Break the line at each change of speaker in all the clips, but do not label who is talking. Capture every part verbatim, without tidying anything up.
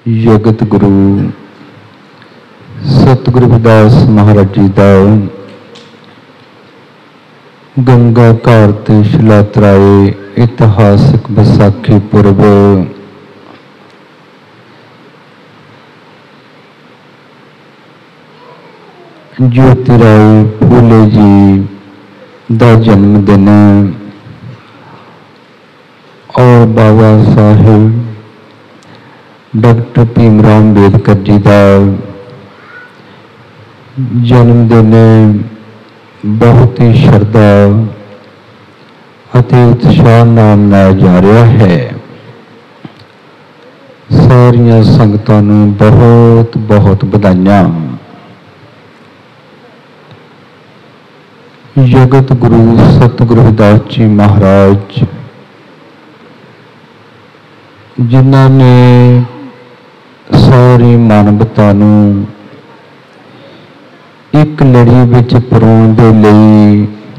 ਜਗਤ ਗੁਰੂ ਸਤਿਗੁਰੂ ਰਵਿਦਾਸ ਮਹਾਰਾਜ ਜੀ ਦਾ ਗੰਗਾ ਘਾਟ ਤੇ ਸ਼ਿਲਾਤਰਾਏ ਇਤਿਹਾਸਕ ਵਿਸਾਖੀ ਪੁਰਬ ਜੋਤਿਰਾਏ ਫੂਲੇ ਜੀ ਦਾ ਜਨਮ ਦਿਨ और बाबा साहेब डॉक्टर भीमराव अंबेडकर जी का जन्मदिन बहुत ही श्रद्धा और उत्साह नाल मनाया जा रहा है। सारिया संगतां नूं बहुत बहुत बधाइयां। जगत गुरु सतगुरु रविदास जी महाराज जिन्हां ने सारी मानवता नूं एक लड़ी विच परोण दे लई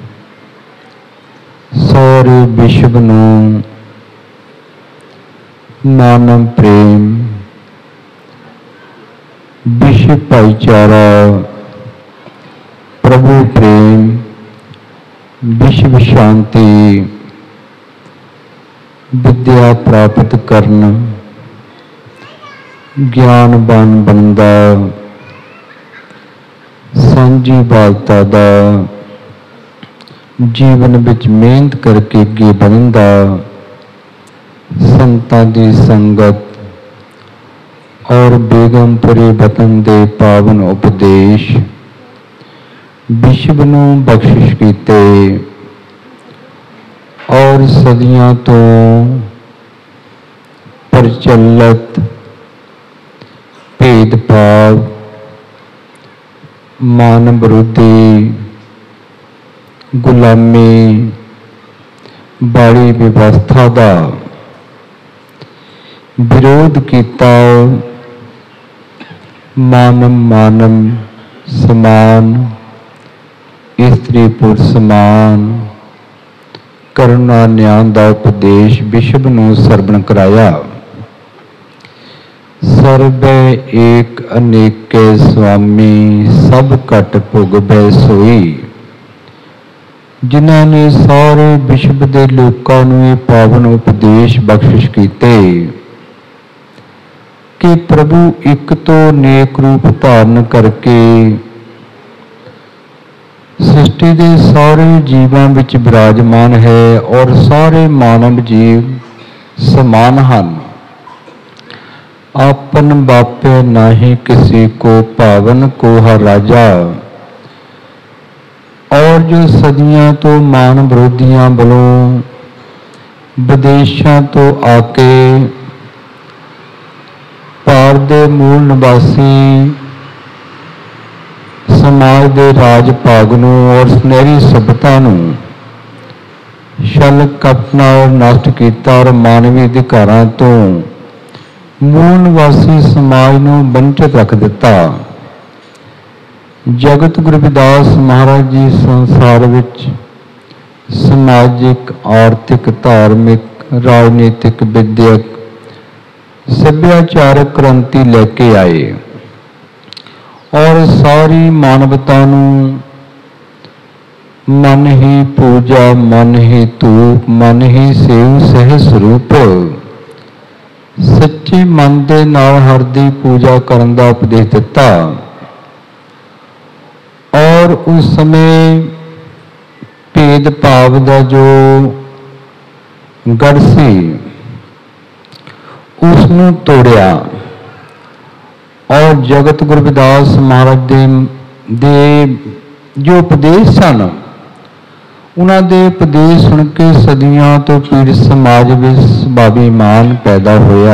सारे विश्व नूं मानव प्रेम, विश्व भाईचारा, प्रभु प्रेम, विश्व शांति, विद्या प्राप्त करन, ज्ञानवान बनदा, सांझी बालता दा, जीवन विच मेहनत करके अगे बढ़दा, संतां दी संगत और बेगमपुरी वतन दे पावन उपदेश विश्व नूं बख्शिश कीते और सदियों तो प्रचलित भेदभाव, मानव विरोधी, गुलामी वाली व्यवस्था का विरोध किया। मानव मानव समान, स्त्री पुरुष समान करुणा न्याय का उपदेश विश्व नूं सरवण कराया। सर्वे एक अनेके स्वामी सब घट भोगवे सोई। जिन्हां ने सारे विश्व के लोगों नूं ये पावन उपदेश बख्शिश कीते कि प्रभु एक तो नेक रूप धारण करके सृष्टि के सारे जीवों विच विराजमान है और सारे मानव जीव समान हैं। आपन बापे नाही किसी को पावन को है राजा। और जो सदियों तो मान विरोधियों वालों विदेशों तो आके पार दे मूल निवासी समाज के राज भाग नूं और सुनहरी सभ्यता नूं छल कपट नाल नष्ट किया और मानवी अधिकारां तो मूल निवासी समाज नूं वंचित रख दिता। जगत गुरु रविदास महाराज जी संसार विच समाजिक, आर्थिक, धार्मिक, राजनीतिक, विद्यक, सभ्याचारक क्रांति लेके आए और सारी मानवता नूं मन ही पूजा, मन ही धूप, मन ही सेव सह स्वरूप सच्चे मन दे नाल हर दी पूजा करन दा उपदेश दिता। और उस समय भेदभाव दा जो गढ़ सी उसनूं तोड़िया और जगत गुरु रविदास महाराज दे, दे जो उपदेश सन उन्हां दे उपदेश सुन के सदियों तो पीड़ित समाज में स्वाभिमान पैदा होया।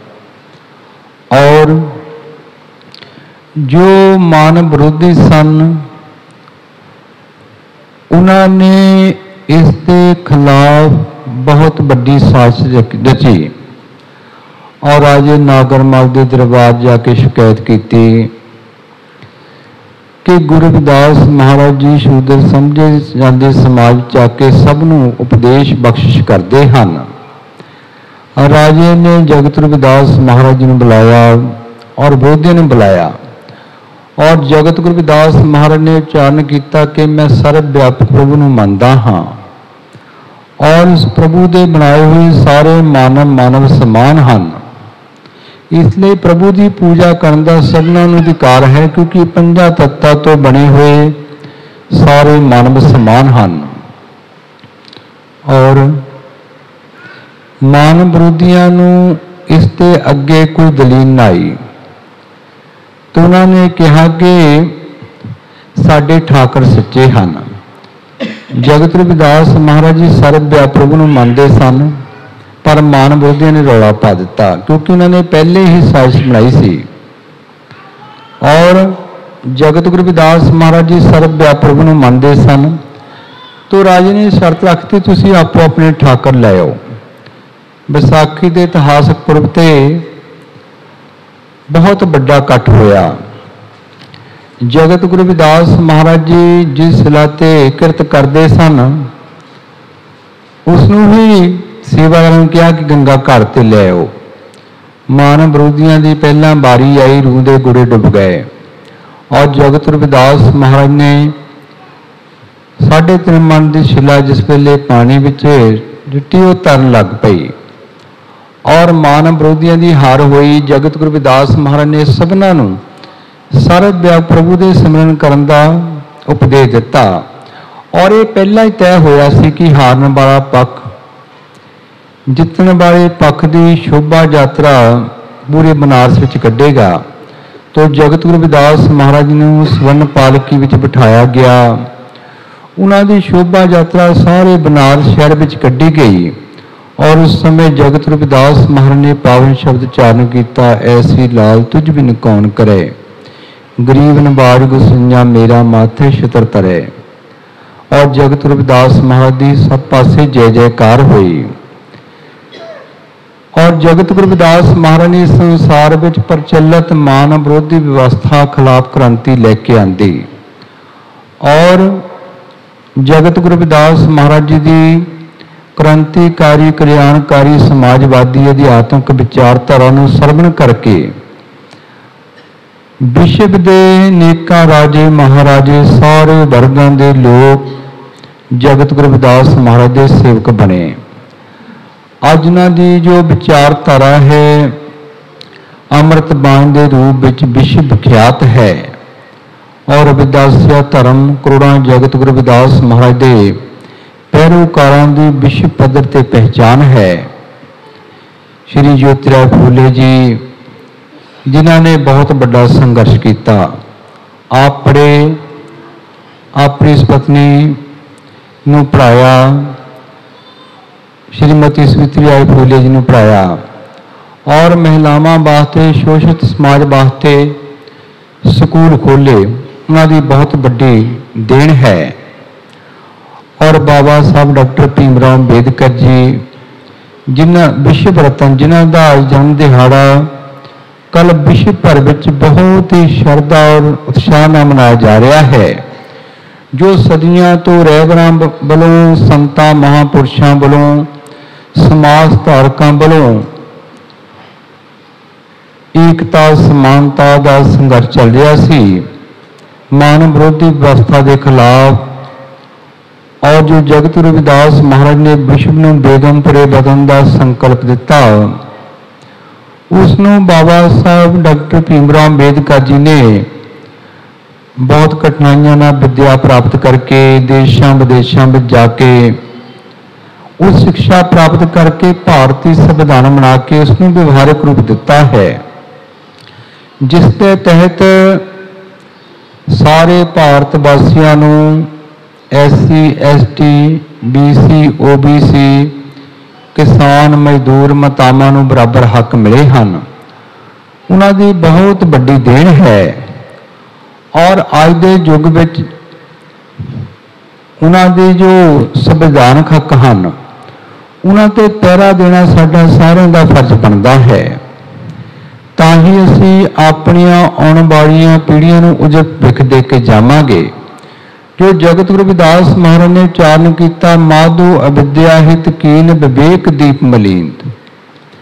और जो मानव विरोधी सन उन्होंने इसके खिलाफ बहुत बड़ी साजिश रची और राजे नागरमल के दरबार जाके शिकायत की कि गुरु रविदास महाराज जी शूद्र समझे जाते समाज च आके सबनों उपदेश बख्शिश करते हैं राजे ने जगत गुरु रविदास महाराज जी ने बुलाया और विरोधियों ने बुलाया और जगत गुरु रविदास महाराज ने उच्चारण किया कि मैं सर्व व्यापक प्रभु ਨੂੰ ਮੰਨਦਾ ਹਾਂ और इस प्रभु के बनाए हुए सारे मानव मानव समान हैं। इसलिए प्रभु की पूजा करने का सबना ਨੂੰ अधिकार है क्योंकि पंजा तत्तां तो बने हुए सारे मानव समान हैं। और मानव विरोधियों ਨੂੰ इस ते अगे कोई दलील ना आई तो उन्होंने कहा कि साडे ठाकर सच्चे हैं। जगत रविदास महाराज जी सर्व व्यापक प्रभु ਨੂੰ ਮੰਨਦੇ सन पर मानव विरोधियों ने रौला पा दिता क्योंकि उन्होंने पहले ही साजिश बनाई सी। और जगत गुरु रविदास महाराज जी सर्व व्यापक प्रभु ਨੂੰ ਮੰਨਦੇ सन तो राजे ने शर्त रखती तुसी आपो अपने ठाकर ले आओ। विसाखी के इतिहासक पुरब ते बहुत बड़ा इकट्ठ होया। जगत गुरु रविदास महाराज जी जिस सिला ते किरत करते सन उसनूं ही सेवादारां नूं कहा कि गंगा घाट ते ले आओ। मानव विरोधियों की पहला बारी आई, रूह के गुड़े डुब गए और जगत गुरु रविदास महाराज ने साढ़े तीन मन की शिला जिस वेले पानी विच जुटी वो तरन लग पई और मानव विरोधियों की हार हुई। जगत गुरु रविदास महाराज ने सबना नूं सर्व व्यापक प्रभु के सिमरन करन दा उपदेश दिता और ये पहला ही तय होया सी कि हारन वाला पक्ष जितन वाले पक्ष की शोभा यात्रा पूरे बनारस विच कढ़ेगा। तो जगत गुरु रविदास महाराज ने स्वर्ण पालकी विच बिठाया गया। उन्हां दी शोभा यात्रा सारे बनारस शहर विच कढ़ी गई और उस समय जगत गुरु रविदास महाराज ने पावन शब्द उच्चारण किया, ऐसी लाल तुझ बिन कौन करे, गरीब नवाज गुसैया मेरा माथे छतर तरे। और जगत गुरु रविदास महाराज की सब पासे जय जयकार हुई और जगत गुरु रविदास महाराज ने संसार विच प्रचलित मानव विरोधी व्यवस्था खिलाफ क्रांति लेके आंदी और जगत गुरु रविदास महाराज जी की क्रांतिकारी कल्याणकारी समाजवादी अध्यात्मक विचारधारा नूं सरवण करके विश्व के नेकां राजे महाराजे सारे वर्गां दे लोग जगत गुरु रविदास महाराज के सेवक बने। अज उन्हां दी जो विचारधारा है अमृत बाणी के रूप विच विश्व विख्यात है और रविदासिया धर्म करोड़ों जगत गुरु रविदास महाराज के पैरोकारां दी विश्व पद्धर ते पहचान है। श्री ज्योतिराव फूले जी जिन्हों ने बहुत बड़ा संघर्ष किया, आप पढ़े, अपनी पत्नी नूं पढ़ाया, श्रीमती सावित्रीबाई फूले जी नूं पढ़ाया और महिलावां वास्ते शोषित समाज वास्ते स्कूल खोले। उन्होंने बहुत बड़ी देन है। और बाबा साहब डॉक्टर भीमराव अंबेडकर जी जिन्हां विश्व रतन जिन्हां दा जन्म दिहाड़ा कल विश्व भर विच बहुत ही श्रद्धा और उत्साह नाल मनाया जा रहा है, जो सदियां तो रहबरां वालों संतां महापुरुषों वालों समाज धारकों वालों एकता समानता का संघर्ष चल रहा सी मानव विरोधी व्यवस्था के खिलाफ। और जो जगत गुरु रविदास महाराज ने विश्व नूं बेगमपुरे बदलने का संकल्प दिता उसनूं बाबा साहब डॉक्टर भीमराव अंबेडकर जी ने बहुत कठिनाइयों नाल विद्या प्राप्त करके देशों विदेशों में जाके उस शिक्षा प्राप्त करके भारतीय संविधान बना के उसनूं व्यवहारिक रूप दिता है, जिसके तहत सारे भारत वासियों नूं S C S T B C O B C किसान मजदूर मातावां नूं बराबर हक मिले हैं। उन्हां दी बहुत बड़ी देन है और अज दे युग विच उन्हां दी जो संविधानक हक हैं उन्हां ते पहरा देना साडा सारिਆਂ दा फर्ज बनता है। तां ही असीं अपणियां आउण वालीआं पीढ़ियां नूं उजत विख दे के जावांगे। जो जगत गुरु रविदास महाराज ने उच्चारण किया, माधो अविद्या हित कीन विवेक दीप मलीन।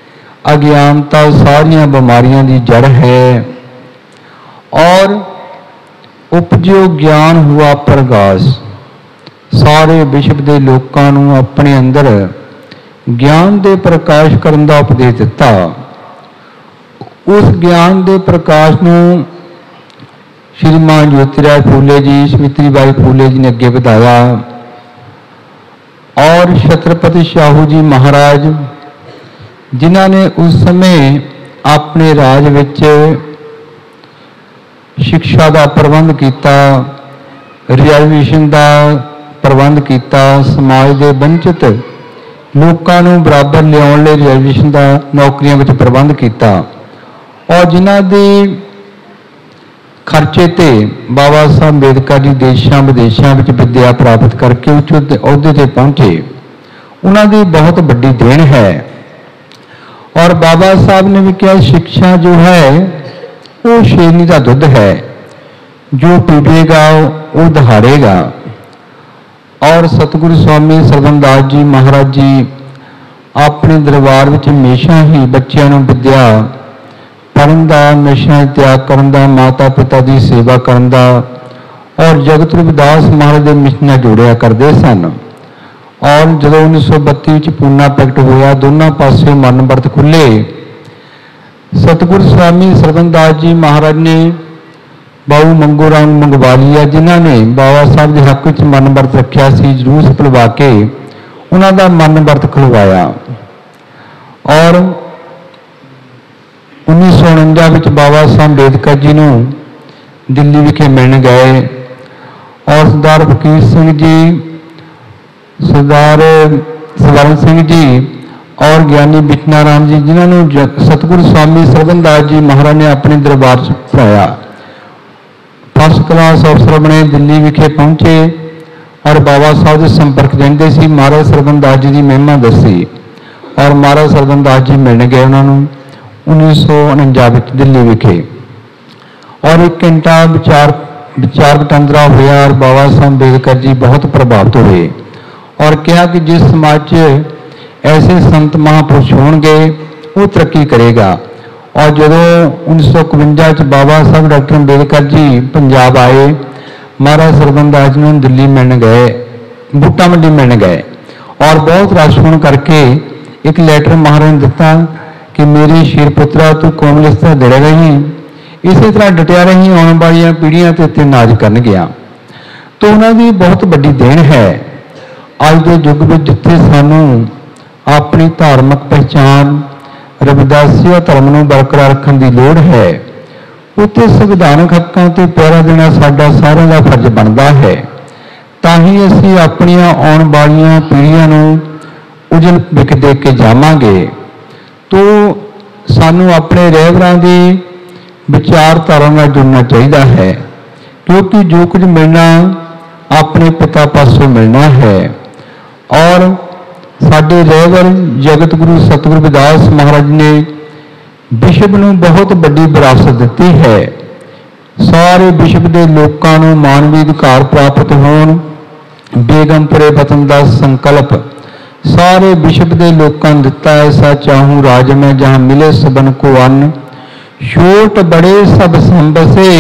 अज्ञानता सारिया बीमारियां की जड़ है और उपजो ज्ञान हुआ प्रकाश। सारे विश्व के लोगों को अपने अंदर ज्ञान के प्रकाश करने का उपदेश दिता। उस ज्ञान के प्रकाश को श्रीमान ज्योतिराज फूले जी, सावित्री बाई फूले जी ने अगे बढ़ाया और छत्रपति शाहू जी महाराज जिन्होंने उस समय अपने राज विच शिक्षा का प्रबंध किया, रिजर्वेशन का प्रबंध किया, समाज के वंचित लोगों को बराबर लियाउण लई रिजर्वेशन का नौकरियों में प्रबंध किया और जिन्हों के खर्चे ते बाबा साहब अंबेडकर जी देशों विदेशों में विद्या प्राप्त करके उच्च अहुदे ते पहुंचे, उन्होंने बहुत बड़ी देन है। और बाबा साहब ने भी कहा शिक्षा जो है वो शेरनी का दुध है, जो पीवेगा वो दहाड़ेगा। और सतगुरु स्वामी सरबंदास जी महाराज जी अपने दरबार में हमेशा ही बच्चों को विद्या पढ़न का, नशा त्याग करन दा, माता पिता की सेवा करन दा और जगत गुरु रविदास महाराज के मिशन जोड़िया करते सन। और जो उन्नीस सौ बत्ती पूना पैक्ट होया, दोनों पासे मन बरत खुले। सतगुरु स्वामी सरबंदास जी महाराज ने बाबू मंगू राम मंगवालिया जिन्होंने बाबा साहब के हक में मन बरत रखा सी, जलूस पलवा के उन्होंने मन बरत खुलवाया। और उन्नीस सौ उणंजा बाबा साहब अंबेडकर जी ने दिल्ली विखे मिलने गए और सरदार फकीर सिंह जी, सरदार सवर्ण सिंह जी और ज्ञानी बिचना राम जी जिन्होंने सतगुरु स्वामी सरबंदास जी महाराज ने अपने दरबार च पढ़ाया, फर्स्ट क्लास अफसर बने, दिल्ली विखे पहुंचे और बाबा साहब के संपर्क रहते सी। महाराज सरबंदास जी की महिमा दसी और महाराज सरबंदास जी मिलने गए उन्होंने उन्नीस सौ उणंजा दिल्ली विखे और एक घंटा विचार विचार वटांदरा होया और बाबा साहब अंबेडकर जी बहुत प्रभावित हुए और कहा कि जिस समाज ऐसे संत महापुरुष होंगे वो तरक्की करेगा। और जो उन्नीस सौ इकवंजा बाबा साहब डॉक्टर अंबेडकर जी पंजाब आए, महाराज सरबंदास जी ने दिल्ली मिलने गए, बूटा मंडी मिलने गए और बहुत रश होने करके एक लैटर महाराज ने दिता कि मेरी शेर पुत्रा तू कौम इस तरह डटे रही, इसी तरह डटिया रही, आने वाली पीढ़ियां ते ते नाज कर गया। तो उन्होंने बहुत बड़ी देन है। अज के युग में जिथे सानू अपनी धार्मिक पहचान रविदासिया धर्म को बरकरार रखने की लोड़ है, उत्थे संविधानक हकों से पहरा देना साडा सारिਆਂ का फर्ज बनता है। ताही असी अपनियां आने वाली पीढ़ियां को उजल विख दे के जावांगे। तो सानू अपने रहबरां की विचारधारा में जुड़ना चाहिए है, क्योंकि जो कुछ मिलना अपने पिता पासों मिलना है। और साडे रहबर जगत गुरु सतगुरु रविदास महाराज ने विश्व को बहुत बड़ी विरासत दी है। सारे विश्व के लोगों को मानवी अधिकार प्राप्त होण, बेगमपुरे वतन का संकल्प सारे विश्व के लोगों ने दिता। ऐसा चाहूँ राज में जहाँ मिले सबन को अन्न, छोट बड़े सब संबसे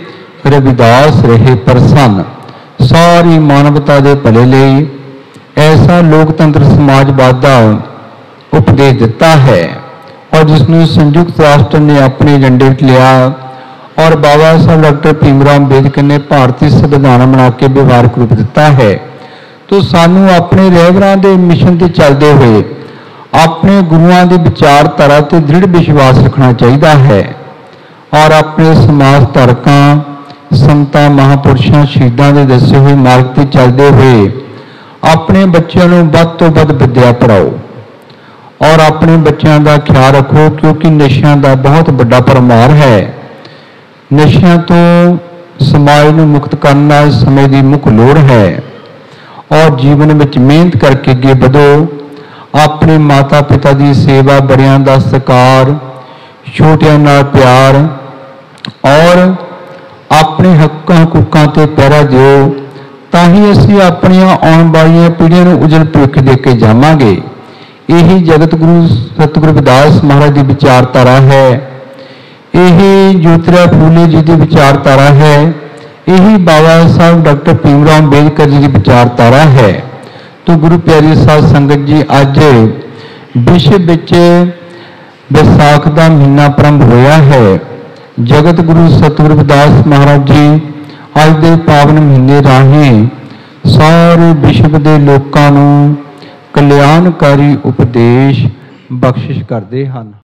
रविदास रहे प्रसन्न। सारी मानवता के भले लिए ऐसा लोकतंत्र समाजवाद का उपदेश दिता है और जिसने संयुक्त राष्ट्र ने अपने एजेंडे लिया और बाबा साहब डॉक्टर भीमराव अंबेडकर ने भारतीय संविधान बना के व्यवहारिक रूप दिता है। तो सानू अपने रहबरां दे मिशन से चलते हुए अपने गुरुआं की विचारधारा से दृढ़ विश्वास रखना चाहिए है और अपने समाज धारकों संतां महापुरुषों शहीदों के दसे हुए मार्ग से चलते हुए अपने बच्चों को वध तो वध विद्या पढ़ाओ और अपने बच्चों का ख्याल रखो, क्योंकि नशा का बहुत बड़ा परमार है। नशा तो समाज को मुक्त करना समय की मुख लोड़ है और जीवन में मेहनत करके अगे बढ़ो। अपने माता पिता की सेवा, बड़ियां का सत्कार, छोटियां नाल प्यार और अपने हकों हकूकों से पहरा दो, ताही असी अपन आने वाली पीढ़ियों को उजल भविख दे के जावांगे। यही जगत गुरु सतगुरु रविदास महाराज की विचारधारा है, यही ज्योतिराव फूले जी की विचारधारा है, यही बाबा साहब डॉक्टर भीमराव अंबेडकर जी की विचारधारा है। तो गुरु प्यारी साध संगत जी, अज विश्व विच विसाख का महीना प्रारंभ होया है। जगत गुरु सतगुरु रविदास महाराज जी अज के पावन महीने राही सारे विश्व के लोगों को कल्याणकारी उपदेश बख्शिश करते हैं।